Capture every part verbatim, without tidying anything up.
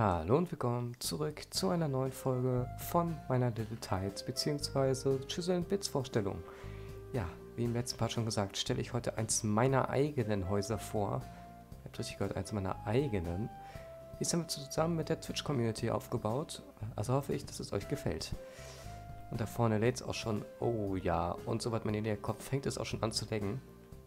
Hallo und willkommen zurück zu einer neuen Folge von meiner Little Tides bzw. Chisel and Bits Vorstellung. Ja, wie im letzten Part schon gesagt, stelle ich heute eins meiner eigenen Häuser vor. Ihr habt richtig gehört, eins meiner eigenen. Die haben wir zusammen mit der Twitch-Community aufgebaut. Also hoffe ich, dass es euch gefällt. Und da vorne lädt es auch schon. Oh ja, und sobald man in den Kopf fängt, es auch schon an zu laggen.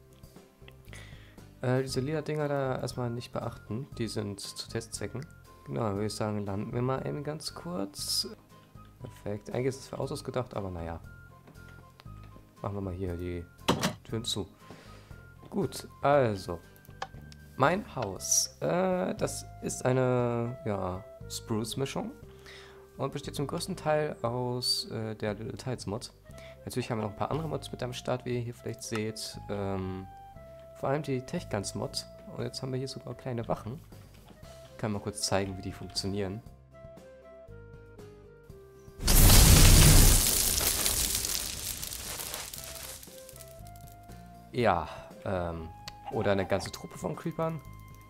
Äh, diese lila Dinger da erstmal nicht beachten. Die sind zu Testzwecken. Genau, würde ich sagen, landen wir mal eben ganz kurz. Perfekt. Eigentlich ist es für Autos gedacht, aber naja. Machen wir mal hier die Türen zu. Gut, also. Mein Haus. Äh, das ist eine, ja, Spruce-Mischung. Und besteht zum größten Teil aus äh, der Little Tides Mod. Natürlich haben wir noch ein paar andere Mods mit am Start, wie ihr hier vielleicht seht. Ähm, vor allem die Techguns Mod. Und jetzt haben wir hier sogar kleine Wachen. Ich kann mal kurz zeigen, wie die funktionieren. Ja, ähm, oder eine ganze Truppe von Creepern.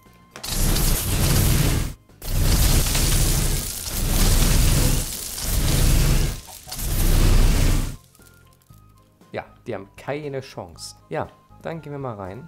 Ja, die haben keine Chance. Ja, dann gehen wir mal rein.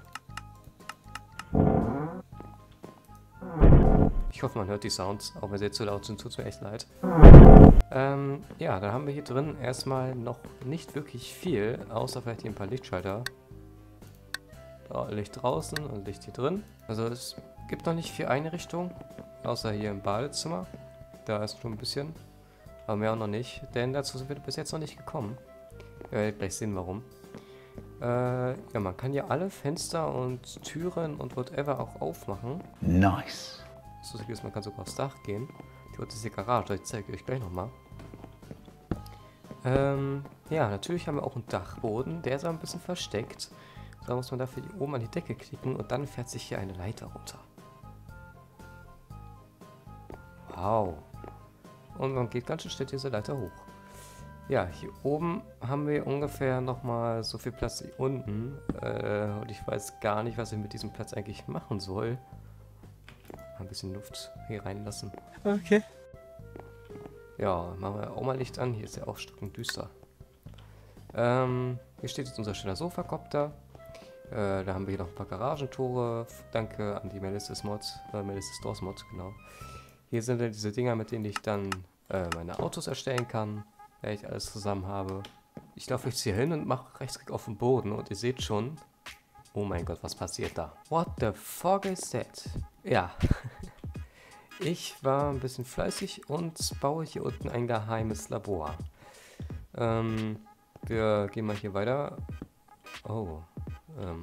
Ich hoffe, man hört die Sounds, auch wenn sie jetzt zu laut sind, tut es mir echt leid. Ähm, ja, da haben wir hier drin erstmal noch nicht wirklich viel, außer vielleicht hier ein paar Lichtschalter. Da, Licht draußen und Licht hier drin. Also es gibt noch nicht viel Einrichtung, außer hier im Badezimmer. Da ist schon ein bisschen, aber mehr auch noch nicht, denn dazu sind wir bis jetzt noch nicht gekommen. Ihr werdet gleich sehen, warum. Äh, ja, man kann hier alle Fenster und Türen und whatever auch aufmachen. Nice. So ist, man kann sogar aufs Dach gehen. Die ist die Garage, ich zeige euch gleich nochmal. Ähm, ja, natürlich haben wir auch einen Dachboden, der ist aber ein bisschen versteckt. Da muss man dafür hier oben an die Decke klicken und dann fährt sich hier eine Leiter runter. Wow. Und man geht ganz schön schnell diese Leiter hoch. Ja, hier oben haben wir ungefähr nochmal so viel Platz wie unten. Äh, und ich weiß gar nicht, was ich mit diesem Platz eigentlich machen soll. Ein bisschen Luft hier reinlassen. Okay. Ja, machen wir auch mal Licht an. Hier ist ja auch stockend düster. Ähm, hier steht jetzt unser schöner Sofakopter. Äh, da haben wir hier noch ein paar Garagentore. Danke an die Melissa's Mod, äh, Melissa's Stores Mod, genau. Hier sind dann diese Dinger, mit denen ich dann äh, meine Autos erstellen kann, wenn ich alles zusammen habe. Ich laufe jetzt hier hin und mache Rechtsklick auf den Boden und ihr seht schon, oh mein Gott, was passiert da? What the fuck is that? Ja, ich war ein bisschen fleißig und baue hier unten ein geheimes Labor. Ähm, wir gehen mal hier weiter. Oh, ähm,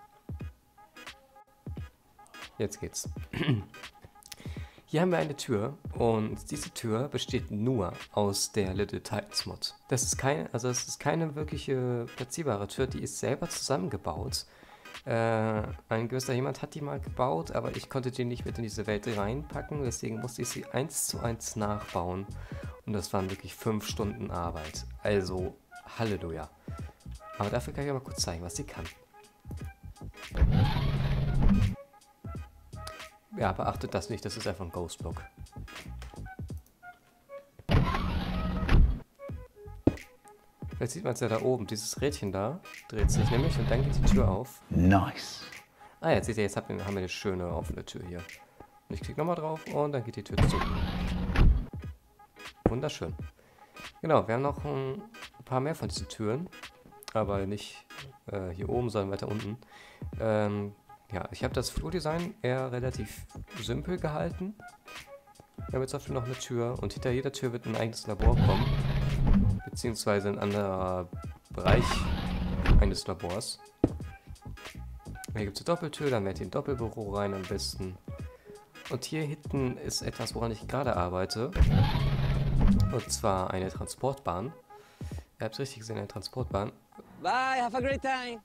jetzt geht's. Hier haben wir eine Tür und diese Tür besteht nur aus der Little Tides Mod. Das ist keine, also es ist keine wirkliche platzierbare Tür, die ist selber zusammengebaut. Äh, ein gewisser jemand hat die mal gebaut, aber ich konnte die nicht mit in diese Welt reinpacken, deswegen musste ich sie eins zu eins nachbauen. Und das waren wirklich fünf Stunden Arbeit. Also, Halleluja. Aber dafür kann ich mal kurz zeigen, was sie kann. Ja, beachtet das nicht, das ist einfach ein Ghostblock. Jetzt sieht man es ja da oben, dieses Rädchen da dreht sich nämlich und dann geht die Tür auf. Nice. Ah, jetzt seht ihr, jetzt haben wir eine schöne offene Tür hier. Und ich klicke nochmal drauf und dann geht die Tür zu. Wunderschön. Genau, wir haben noch ein paar mehr von diesen Türen, aber nicht äh, hier oben, sondern weiter unten. Ähm, ja, ich habe das Flurdesign eher relativ simpel gehalten. Wir haben jetzt dafür noch eine Tür und hinter jeder Tür wird ein eigenes Labor kommen. Beziehungsweise ein anderer Bereich eines Labors. Hier gibt es eine Doppeltür, dann werdet ihr ein Doppelbüro rein am besten. Und hier hinten ist etwas, woran ich gerade arbeite. Und zwar eine Transportbahn. Ihr habt es richtig gesehen, eine Transportbahn. Bye, have a great time.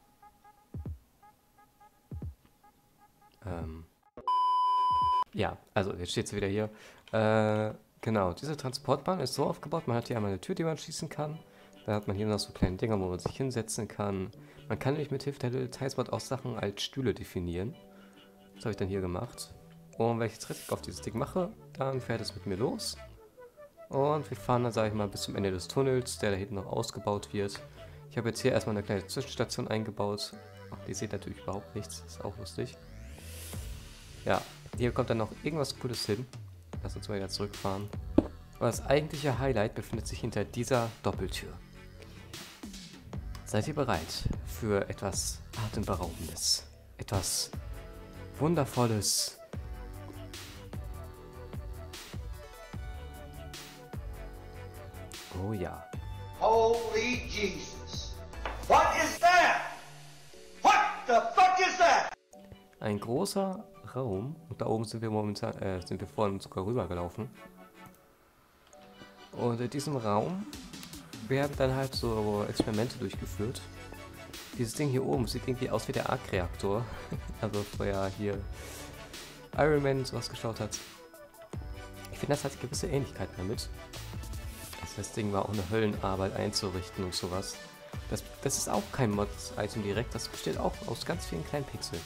Ähm ja, also jetzt steht sie wieder hier. Äh, genau, diese Transportbahn ist so aufgebaut, man hat hier einmal eine Tür, die man schließen kann. Dann hat man hier noch so kleine Dinger, wo man sich hinsetzen kann. Man kann nämlich mit Hilfe der Little Tides Mod auch Sachen als Stühle definieren. Das habe ich dann hier gemacht. Und wenn ich jetzt richtig auf dieses Ding mache, dann fährt es mit mir los. Und wir fahren dann, sage ich mal, bis zum Ende des Tunnels, der da hinten noch ausgebaut wird. Ich habe jetzt hier erstmal eine kleine Zwischenstation eingebaut. Die seht natürlich überhaupt nichts, ist auch lustig. Ja, hier kommt dann noch irgendwas Cooles hin. Lass uns mal wieder zurückfahren. Aber das eigentliche Highlight befindet sich hinter dieser Doppeltür. Seid ihr bereit für etwas Atemberaubendes? Etwas Wundervolles? Oh ja. Holy Jesus. What is that? What the fuck is that? Ein großer Raum. Und da oben sind wir momentan, äh, sind wir vorhin sogar rübergelaufen. Und in diesem Raum werden dann halt so Experimente durchgeführt. Dieses Ding hier oben sieht irgendwie aus wie der Arc-Reaktor. Also vorher hier Iron Man sowas geschaut hat. Ich finde, das hat gewisse Ähnlichkeiten damit. Also das Ding war auch eine Höllenarbeit einzurichten und sowas. Das, das ist auch kein Mod-Item direkt, das besteht auch aus ganz vielen kleinen Pixeln.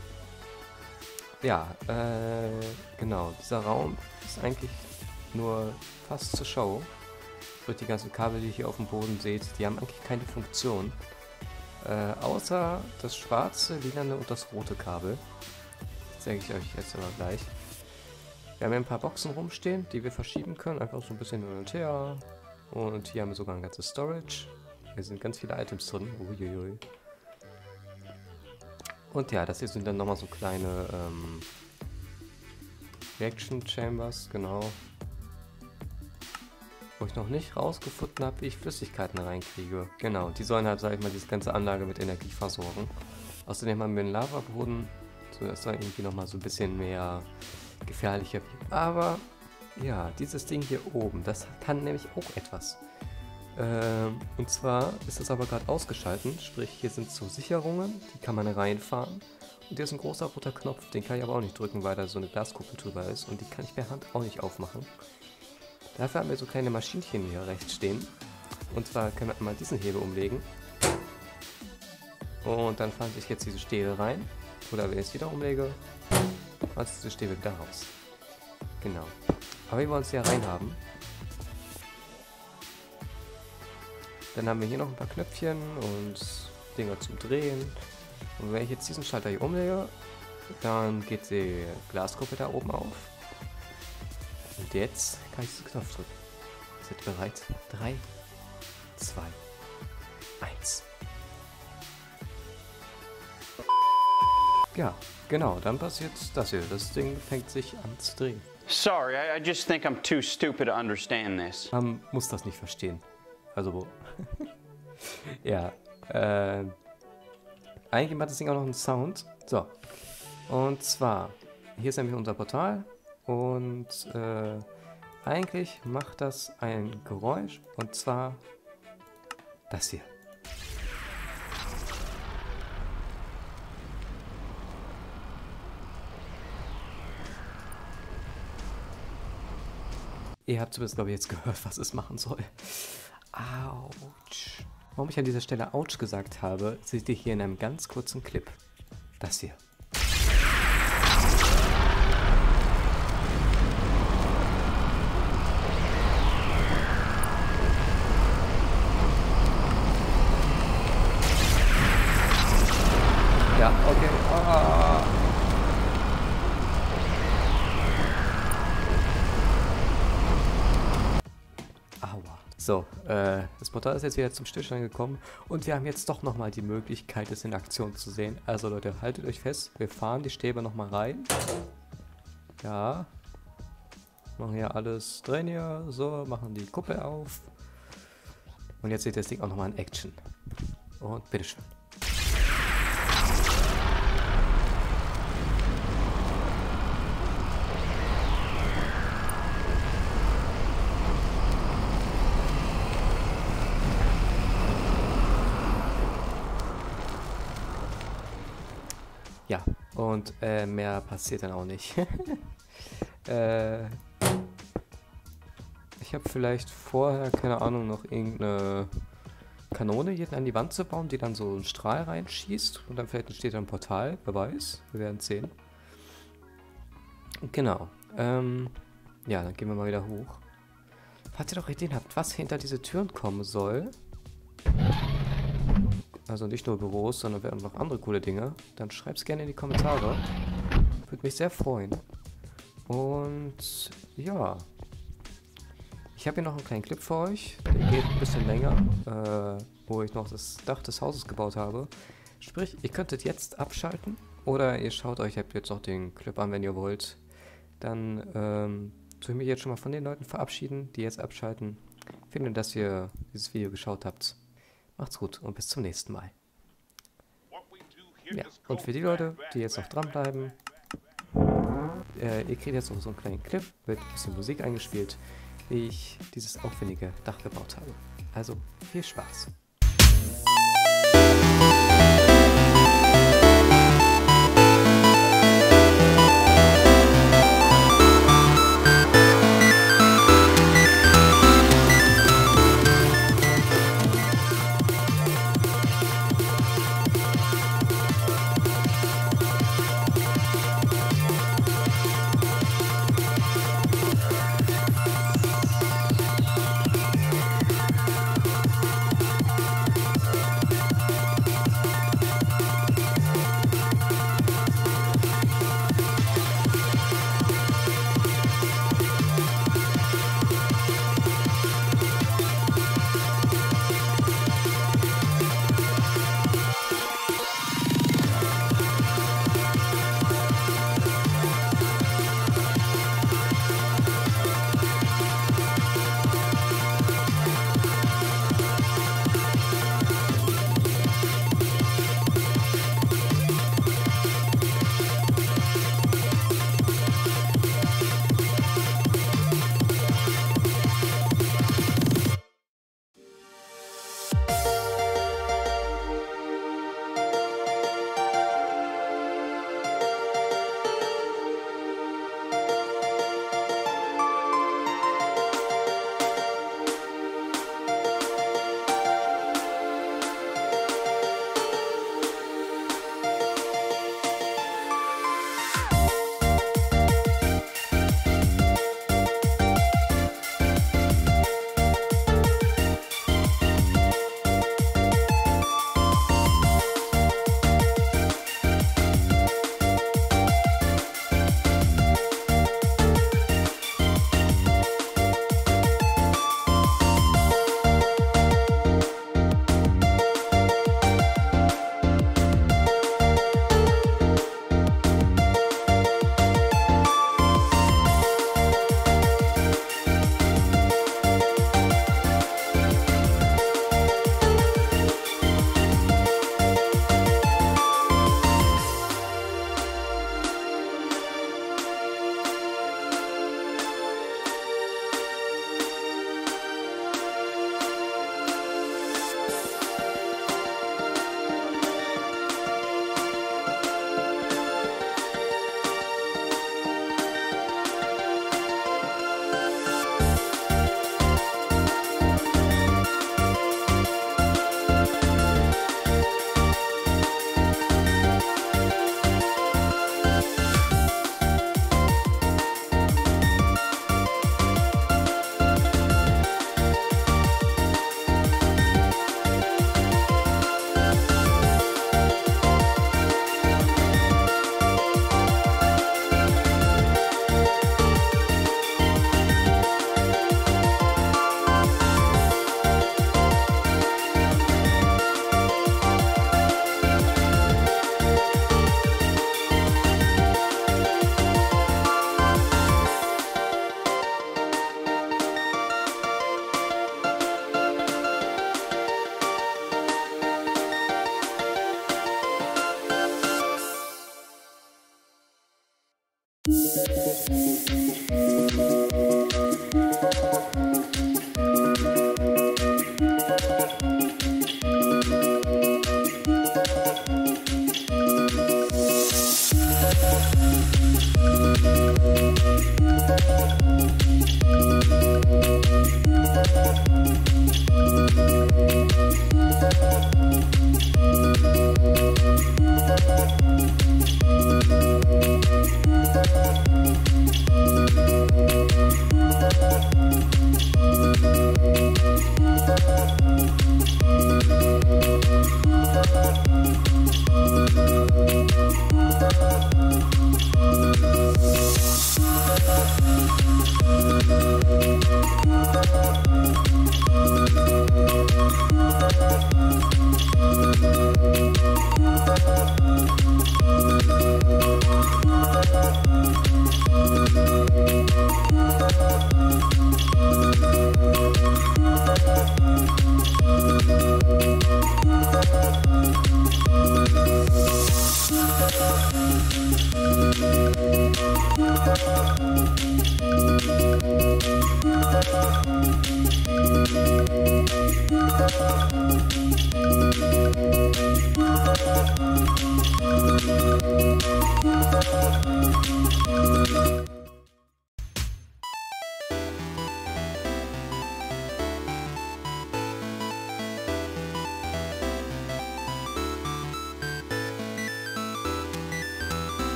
Ja, äh, genau, dieser Raum ist eigentlich nur fast zur Show. Durch die ganzen Kabel, die ihr hier auf dem Boden seht, die haben eigentlich keine Funktion. Äh, außer das schwarze, lilane und das rote Kabel. Das zeige ich euch jetzt aber gleich. Wir haben hier ein paar Boxen rumstehen, die wir verschieben können. Einfach so ein bisschen hin und her. Und hier haben wir sogar ein ganzes Storage. Hier sind ganz viele Items drin. Uiuiui. Und ja, das hier sind dann nochmal so kleine ähm, Reaction Chambers, genau. Wo ich noch nicht rausgefunden habe, wie ich Flüssigkeiten reinkriege. Genau, die sollen halt, sag ich mal, diese ganze Anlage mit Energie versorgen. Außerdem haben wir einen Lavaboden, so dass da irgendwie nochmal so ein bisschen mehr gefährlicher wird. Aber ja, dieses Ding hier oben, das kann nämlich auch etwas. Ähm, und zwar ist das aber gerade ausgeschaltet, sprich hier sind so Sicherungen, die kann man reinfahren. Und hier ist ein großer roter Knopf, den kann ich aber auch nicht drücken, weil da so eine Glaskuppel drüber ist. Und die kann ich per Hand auch nicht aufmachen. Dafür haben wir so kleine Maschinchen hier rechts stehen. Und zwar können wir einmal diesen Hebel umlegen. Und dann fahren sich jetzt diese Stäbe rein. Oder wenn ich es wieder umlege, fahren sich diese Stäbe wieder raus. Genau. Aber wir wollen es hier rein haben. Dann haben wir hier noch ein paar Knöpfchen und Dinger zum Drehen. Und wenn ich jetzt diesen Schalter hier umlege, dann geht die Glaskuppe da oben auf. Und jetzt kann ich diesen Knopf drücken. Seid ihr bereit? drei, zwei, eins. Ja, genau, dann passiert das hier. Das Ding fängt sich an zu drehen. Sorry, I, I just think I'm too stupid to understand this. Man muss das nicht verstehen. Also, ja, äh, eigentlich macht das Ding auch noch einen Sound. So, und zwar, hier ist nämlich unser Portal und äh, eigentlich macht das ein Geräusch und zwar das hier. Ihr habt zumindest, glaube ich, jetzt gehört, was es machen soll. Autsch. Warum ich an dieser Stelle Autsch gesagt habe, seht ihr hier in einem ganz kurzen Clip. Das hier. Ja, okay. Ah. Aua. So, äh, das Portal ist jetzt wieder zum Stillstand gekommen und wir haben jetzt doch nochmal die Möglichkeit, es in Aktion zu sehen. Also Leute, haltet euch fest, wir fahren die Stäbe nochmal rein. Ja. Machen hier alles drin hier, so, machen die Kuppel auf. Und jetzt seht ihr das Ding auch nochmal in Action. Und bitteschön. Ja, und äh, mehr passiert dann auch nicht. äh, ich habe vielleicht vorher, keine Ahnung, noch irgendeine Kanone hier an die Wand zu bauen, die dann so einen Strahl reinschießt und dann vielleicht entsteht dann ein Portal, wer weiß, wir werden sehen. Genau. Ähm, ja, dann gehen wir mal wieder hoch. Falls ihr doch Ideen habt, was hinter diese Türen kommen soll, also nicht nur Büros, sondern wir haben noch andere coole Dinge, dann schreibt es gerne in die Kommentare. Würde mich sehr freuen. Und ja, ich habe hier noch einen kleinen Clip für euch, der geht ein bisschen länger, äh, wo ich noch das Dach des Hauses gebaut habe. Sprich, ihr könntet jetzt abschalten oder ihr schaut euch jetzt noch den Clip an, wenn ihr wollt. Dann ähm, tue ich mich jetzt schon mal von den Leuten verabschieden, die jetzt abschalten. Vielen Dank, dass ihr dieses Video geschaut habt. Macht's gut und bis zum nächsten Mal. Ja, und für die Leute, die jetzt noch dranbleiben, äh, ihr kriegt jetzt noch so einen kleinen Clip mit ein bisschen Musik eingespielt, wie ich dieses aufwendige Dach gebaut habe. Also viel Spaß!